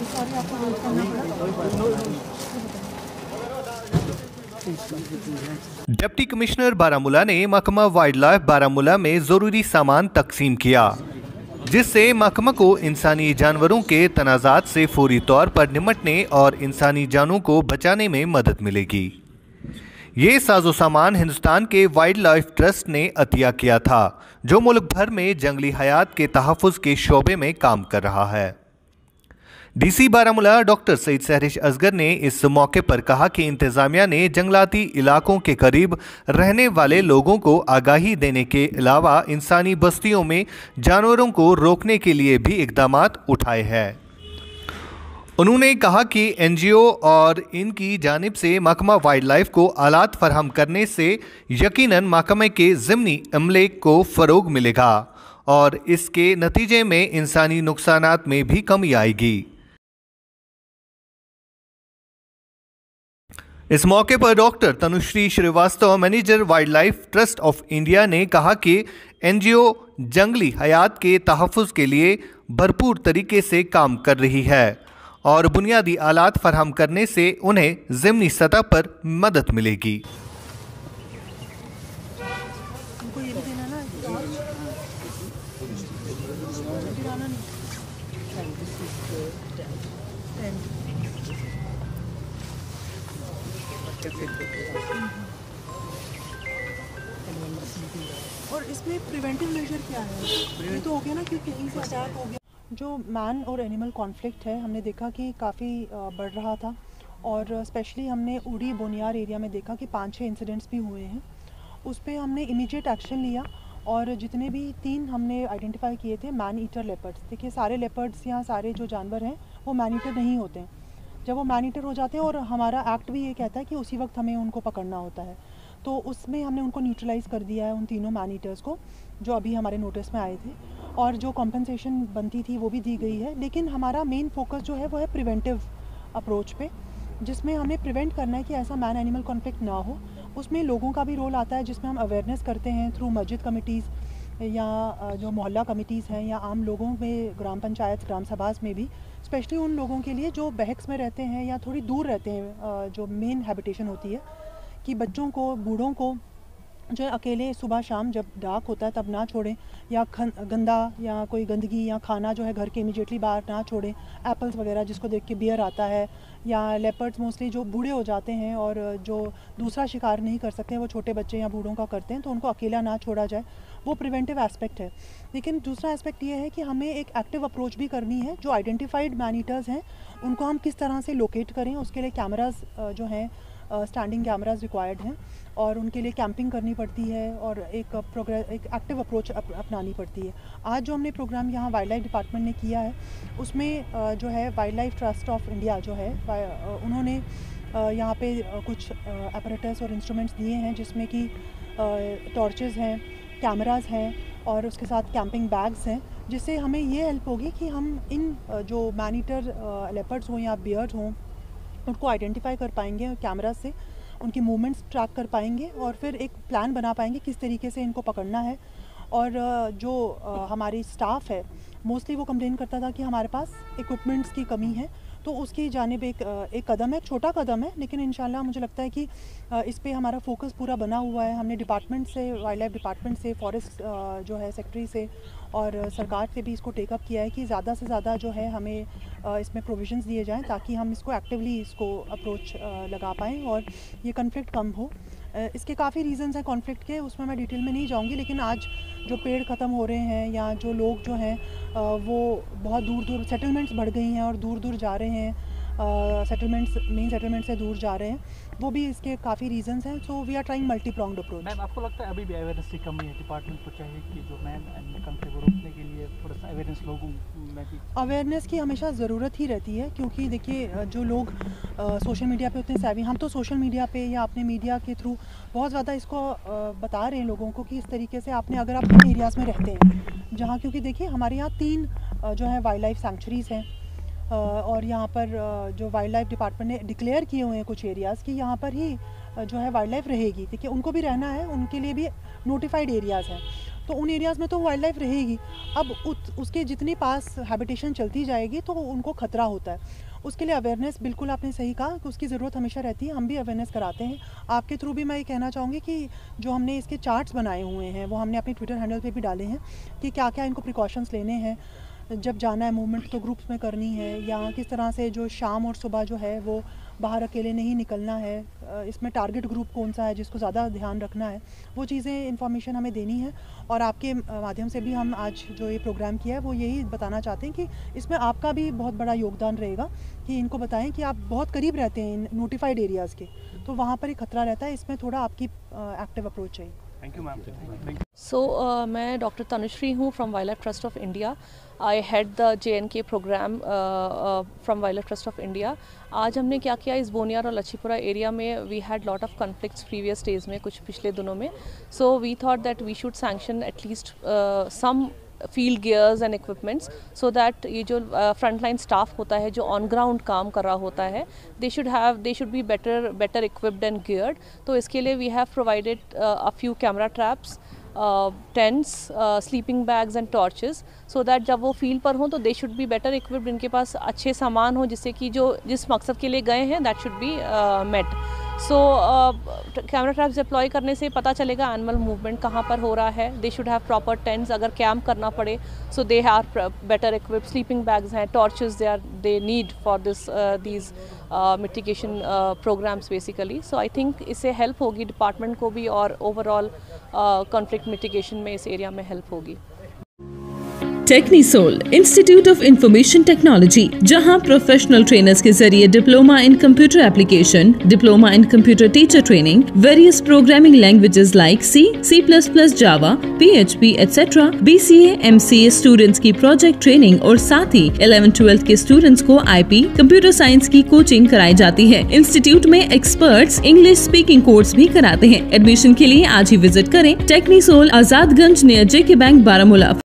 Sorry आपको wait करना पड़ा। डिप्टी कमिश्नर बारामूला ने महकमा वाइल्ड लाइफ बारामूला में ज़रूरी सामान तकसीम किया, जिससे महकमा को इंसानी जानवरों के तनाज़ात से फौरी तौर पर निपटने और इंसानी जानों को बचाने में मदद मिलेगी। ये साजो सामान हिंदुस्तान के वाइल्ड लाइफ ट्रस्ट ने अतिया किया था, जो मुल्क भर में जंगली हयात के तहफ़्फ़ुज़ के शोबे में काम कर रहा है। डीसी बारामूला डॉक्टर सईद सहरिश असगर ने इस मौके पर कहा कि इंतज़ामिया ने जंगलाती इलाकों के करीब रहने वाले लोगों को आगाही देने के अलावा इंसानी बस्तियों में जानवरों को रोकने के लिए भी इक़दामात उठाए हैं। उन्होंने कहा कि एनजीओ और इनकी जानिब से महकमा वाइल्ड लाइफ को आलात फराहम करने से यकीनन महकमे के ज़िमनी अमले को फ़रोग मिलेगा और इसके नतीजे में इंसानी नुकसानात में भी कमी आएगी। इस मौके पर doctor Tanushree Srivastava, manager wildlife trust of India, ने कहा कि एनजीओ जंगली हयात के तहफ़्फ़ुज़ के लिए भरपूर तरीके से काम कर रही है और बुनियादी आलात फराहम करने से उन्हें ज़िमनी सतह पर मदद मिलेगी। और इसमें प्रिवेंटिव मेजर क्या है? ये तो हो गया ना कि कहीं से अटैक हो गया। जो मैन और एनिमल कॉन्फ्लिक्ट है, हमने देखा कि काफ़ी बढ़ रहा था और स्पेशली हमने उड़ी बोनियार एरिया में देखा कि 5-6 इंसिडेंट्स भी हुए हैं। उस पर हमने इमीडिएट एक्शन लिया और जितने भी 3 हमने आइडेंटिफाई किए थे मैन ईटर लेपर्ड्स। देखिए, सारे लेपर्ड्स या सारे जो जानवर हैं वो मैन ईटर नहीं होते हैं। जब वो मैन ईटर हो जाते हैं और हमारा एक्ट भी ये कहता है कि उसी वक्त हमें उनको पकड़ना होता है, तो उसमें हमने उनको न्यूट्रलाइज़ कर दिया है, उन तीनों मैन ईटर्स को जो अभी हमारे नोटिस में आए थे, और जो कॉम्पनसेशन बनती थी वो भी दी गई है। लेकिन हमारा मेन फोकस जो है वो है प्रिवेंटिव अप्रोच पे, जिसमें हमें प्रिवेंट करना है कि ऐसा मैन एनिमल कॉन्फ्लिक्ट ना हो। उसमें लोगों का भी रोल आता है, जिसमें हम अवेयरनेस करते हैं थ्रू मस्जिद कमिटीज़ या जो मोहल्ला कमिटीज़ हैं या आम लोगों में, ग्राम पंचायत, ग्राम सभास में भी, स्पेशली उन लोगों के लिए जो बहक्स में रहते हैं या थोड़ी दूर रहते हैं, जो मेन हैबिटेशन होती है, कि बच्चों को, बूढ़ों को जो है अकेले सुबह शाम जब डार्क होता है तब ना छोड़ें, या गंदा या कोई गंदगी या खाना जो है घर के इमीडिएटली बाहर ना छोड़ें। एप्पल्स वगैरह जिसको देख के बियर आता है, या लेपर्ड्स मोस्टली जो बूढ़े हो जाते हैं और जो दूसरा शिकार नहीं कर सकते, वो छोटे बच्चे या बूढ़ों का करते हैं, तो उनको अकेला ना छोड़ा जाए। वो प्रिवेंटिव एस्पेक्ट है। लेकिन दूसरा एस्पेक्ट ये है कि हमें एक एक्टिव अप्रोच भी करनी है। जो आइडेंटिफाइड मैन ईटर्स हैं उनको हम किस तरह से लोकेट करें, उसके लिए कैमराज जो हैं, स्टैंडिंग कैमराज रिक्वायर्ड हैं और उनके लिए कैंपिंग करनी पड़ती है और एक एक्टिव अप्रोच अपनानी पड़ती है। आज जो हमने प्रोग्राम यहाँ वाइल्ड लाइफ डिपार्टमेंट ने किया है, उसमें जो है wildlife trust of India जो है, उन्होंने यहाँ पे कुछ अपरेटस और इंस्ट्रूमेंट्स दिए हैं, जिसमें कि टॉर्चेस हैं, कैमरास हैं और उसके साथ कैंपिंग बैग्स हैं, जिससे हमें ये हेल्प होगी कि हम इन जो मैन ईटर लेपर्ड्स हों या बियर्स हों, उनको आइडेंटिफाई कर पाएंगे कैमरा से, उनकी मूवमेंट्स ट्रैक कर पाएंगे और फिर एक प्लान बना पाएंगे किस तरीके से इनको पकड़ना है। और जो हमारी स्टाफ है, मोस्टली वो कंप्लेन करता था कि हमारे पास इक्विपमेंट्स की कमी है, तो उसकी जानिब एक कदम है, छोटा कदम है, लेकिन इंशाल्लाह मुझे लगता है कि इस पे हमारा फोकस पूरा बना हुआ है। हमने डिपार्टमेंट से, वाइल्ड लाइफ डिपार्टमेंट से, फॉरेस्ट जो है सेक्रेटरी से और सरकार से भी इसको टेकअप किया है कि ज़्यादा से ज़्यादा जो है हमें इसमें प्रोविजंस दिए जाएं, ताकि हम इसको एक्टिवली इसको अप्रोच लगा पाएँ और ये कन्फ्लिक्ट कम हो। इसके काफ़ी रीज़न्स हैं कॉन्फ्लिक्ट के, उसमें मैं डिटेल में नहीं जाऊंगी, लेकिन आज जो पेड़ ख़त्म हो रहे हैं या जो लोग जो हैं वो बहुत दूर दूर, सेटलमेंट्स बढ़ गई हैं और दूर दूर जा रहे हैं, सेटलमेंट्स, मेन सेटलमेंट से दूर जा रहे हैं, वो भी इसके काफ़ी रीजंस हैं। So we are trying multi pronged approach. Ma'am, आपको लगता है अभी भी अवेयरनेस की कमी है? डिपार्टमेंट को चाहिए कि जो मैन एनिमल कॉन्फ्लिक्ट को रोकने के लिए थोड़ा सा अवेयरनेस लोगों में भी। अवेयरनेस की हमेशा ज़रूरत ही रहती है, क्योंकि देखिए जो लोग सोशल मीडिया पे उतने savvy, हम तो सोशल मीडिया पे या अपने मीडिया के थ्रू बहुत ज़्यादा इसको बता रहे हैं लोगों को कि इस तरीके से आपने, अगर आप उन एरियाज़ में रहते हैं जहाँ, क्योंकि देखिए हमारे यहाँ 3 जो है वाइल्ड लाइफ सैंक्चुरीज़ हैं और यहाँ पर जो वाइल्ड लाइफ डिपार्टमेंट ने डिक्लेयर किए हुए हैं कुछ एरियाज़ कि यहाँ पर ही जो है वाइल्ड लाइफ रहेगी। देखिए उनको भी रहना है, उनके लिए भी नोटिफाइड एरियाज़ हैं, तो उन एरियाज़ में तो वाइल्ड लाइफ रहेगी। अब उसके जितनी पास हैबिटेशन चलती जाएगी तो उनको ख़तरा होता है। उसके लिए अवेयरनेस, बिल्कुल आपने सही कहा कि उसकी ज़रूरत हमेशा रहती है। हम भी अवेयरनेस कराते हैं। आपके थ्रू भी मैं ये कहना चाहूँगी कि जो हमने इसके चार्ट्स बनाए हुए हैं वो हमने अपने ट्विटर हैंडल पे भी डाले हैं कि क्या क्या इनको प्रिकॉशंस लेने हैं, जब जाना है मूवमेंट तो ग्रुप्स में करनी है, या किस तरह से जो शाम और सुबह जो है वो बाहर अकेले नहीं निकलना है, इसमें टारगेट ग्रुप कौन सा है जिसको ज़्यादा ध्यान रखना है, वो चीज़ें इन्फॉर्मेशन हमें देनी है। और आपके माध्यम से भी हम आज जो ये प्रोग्राम किया है वो यही बताना चाहते हैं कि इसमें आपका भी बहुत बड़ा योगदान रहेगा कि इनको बताएं कि आप बहुत करीब रहते हैं इन नोटिफाइड एरियाज़ के, तो वहाँ पर एक खतरा रहता है। इसमें थोड़ा आपकी एक्टिव अप्रोच चाहिए। Thank you ma'am. मैं डॉक्टर तनुश्री हूँ from wildlife trust of India. I head the JNK programme from wildlife trust of India. आज हमने क्या किया, इस बोनियार और लच्छीपुरा एरिया में we had lot of conflicts previous days में, कुछ पिछले दिनों में। So we thought that we should sanction at least some field gears and equipments so that ये जो फ्रंटलाइन स्टाफ होता है जो ऑन ग्राउंड काम कर रहा होता है, they should be better equipped and geared. तो इसके लिए we have provided a few camera traps, tents, sleeping bags and torches, so that जब वो फील्ड पर हों तो they should be better equipped, इनके पास अच्छे सामान हो जिससे कि जो जिस मकसद के लिए गए हैं that should be met. So camera traps deploy करने से पता चलेगा एनिमल मूवमेंट कहाँ पर हो रहा है। They should have proper tents, अगर कैंप करना पड़े so they are better equipped, sleeping bags हैं, torches they need for these mitigation programmes basically. So I think इससे हेल्प होगी डिपार्टमेंट को भी और ओवरऑल कॉन्फ्लिक्ट मिटिगेशन में इस एरिया में हेल्प होगी। Technisol institute of information technology, जहां प्रोफेशनल ट्रेनर्स के जरिए diploma in computer application, diploma in computer teacher training, various programming languages like C++, Java, PHP etcetera, BCA, MCA students की project training और साथ ही 11th-12th के students को IP computer science की कोचिंग कराई जाती है। इंस्टीट्यूट में एक्सपर्ट्स इंग्लिश स्पीकिंग कोर्स भी कराते हैं। एडमिशन के लिए आज ही विजिट करें Technisol, Azadganj near JK bank, Baramulla.